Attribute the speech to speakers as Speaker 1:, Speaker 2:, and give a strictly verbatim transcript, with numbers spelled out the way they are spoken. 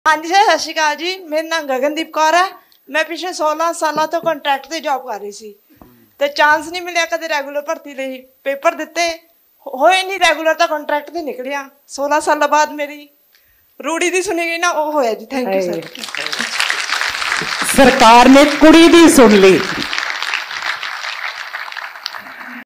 Speaker 1: हाँ जी सर, सत श्री अकाल जी। मेरा नाम गगनदीप कौर है। मैं पिछले सोलह सालों तो कॉन्ट्रैक्ट से जॉब कर रही सी ते चांस नहीं मिले कदे रैगूलर भर्ती लई। पेपर दिते होए नहीं रैगूलर, तो कॉन्ट्रैक्ट ते निकलिया। सोलह साल बाद मेरी रूड़ी दी सुनी गई ना, वो होया जी। Thank you sir.
Speaker 2: सरकार ने कुड़ी दी सुन ली।